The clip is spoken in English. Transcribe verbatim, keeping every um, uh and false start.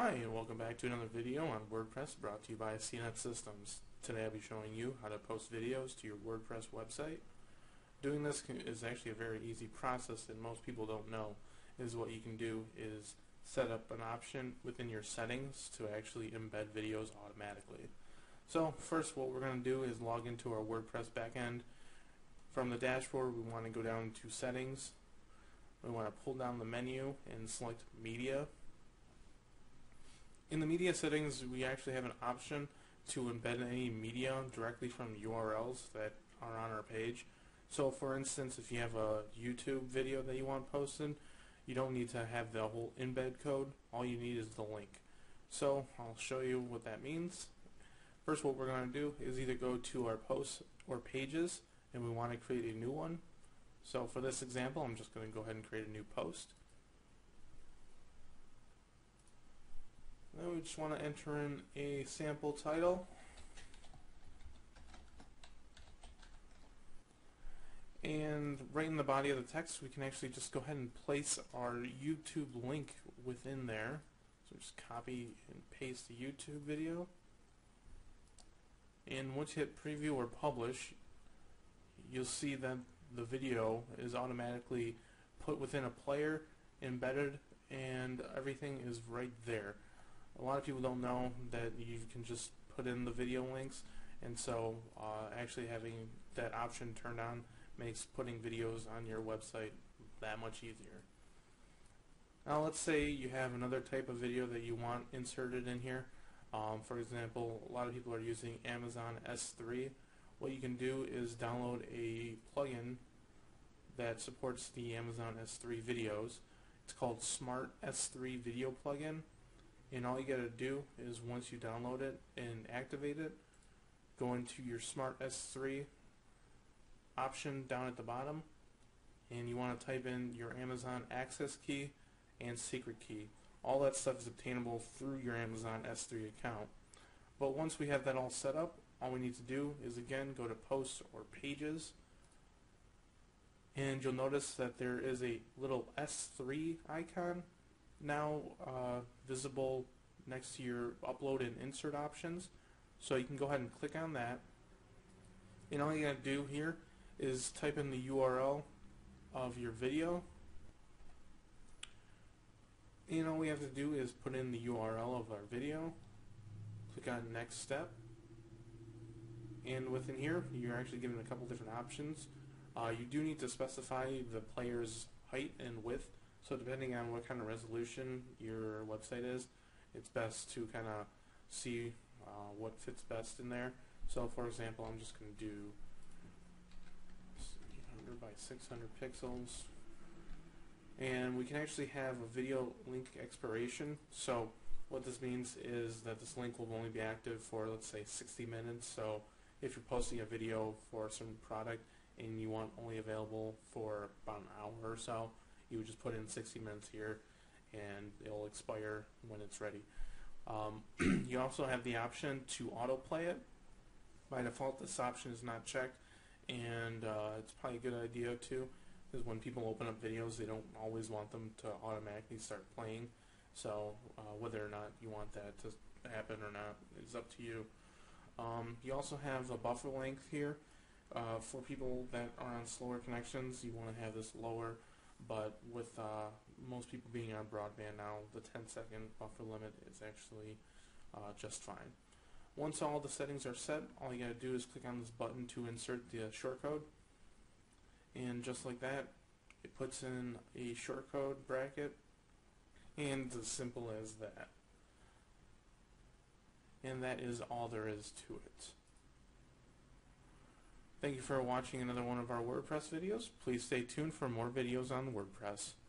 Hi, and welcome back to another video on WordPress brought to you by C net Systems. Today I'll be showing you how to post videos to your WordPress website. Doing this can, is actually a very easy process that most people don't know. Is what you can do is set up an option within your settings to actually embed videos automatically. So first what we're going to do is log into our WordPress backend. From the dashboard we want to go down to settings. We want to pull down the menu and select media. In the media settings, we actually have an option to embed any media directly from U R Ls that are on our page. So for instance, if you have a YouTube video that you want posted, you don't need to have the whole embed code. All you need is the link. So I'll show you what that means. First, what we're going to do is either go to our posts or pages, and we want to create a new one. So for this example, I'm just going to go ahead and create a new post. Then we just want to enter in a sample title. And right in the body of the text, we can actually just go ahead and place our YouTube link within there. So just copy and paste the YouTube video. And once you hit preview or publish, you'll see that the video is automatically put within a player, embedded, and everything is right there. A lot of people don't know that you can just put in the video links, and so uh, actually having that option turned on makes putting videos on your website that much easier. Now let's say you have another type of video that you want inserted in here. Um, for example, a lot of people are using Amazon S three. What you can do is download a plugin that supports the Amazon S three videos. It's called Smart S three Video Plugin. And all you got to do is once you download it and activate it, go into your Smart S three option down at the bottom, and you want to type in your Amazon access key and secret key. All that stuff is obtainable through your Amazon S three account. But once we have that all set up, all we need to do is again go to posts or pages, and you'll notice that there is a little S three icon now uh, visible next to your upload and insert options. So you can go ahead and click on that, and all you gotta do here is type in the U R L of your video, and all we have to do is put in the U R L of our video, click on next step, and within here you're actually given a couple different options. Uh, you do need to specify the player's height and width. So depending on what kind of resolution your website is, it's best to kind of see uh, what fits best in there. So for example, I'm just going to do eight hundred by six hundred pixels. And we can actually have a video link expiration. So what this means is that this link will only be active for, let's say, sixty minutes. So if you're posting a video for some product and you want only available for about an hour or so, you would just put in sixty minutes here, and it'll expire when it's ready. Um, you also have the option to autoplay it. By default, this option is not checked, and uh, it's probably a good idea too, because when people open up videos, they don't always want them to automatically start playing. So uh, whether or not you want that to happen or not is up to you. Um, you also have a buffer length here. Uh, for people that are on slower connections, you want to have this lower. But with uh, most people being on broadband now, the ten second buffer limit is actually uh, just fine. Once all the settings are set, all you gotta do is click on this button to insert the shortcode, and just like that, it puts in a shortcode bracket, and it's as simple as that. And that is all there is to it. Thank you for watching another one of our WordPress videos. Please stay tuned for more videos on WordPress.